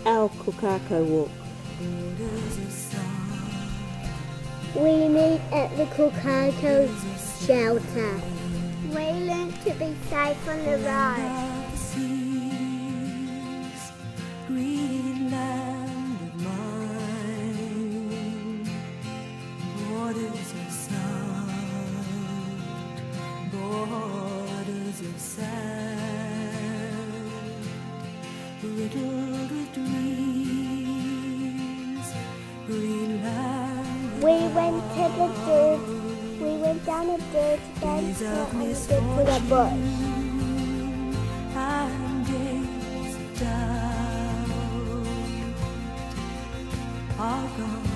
our Kukako walk? We meet at the Kukako shelter. We learn to be safe on the road. Green land of mine, borders of sun, borders of sand, riddled with dreams. Green land. We went to the dirt. We went down a dirt fence and we get to the bush. And days of doubt are gone.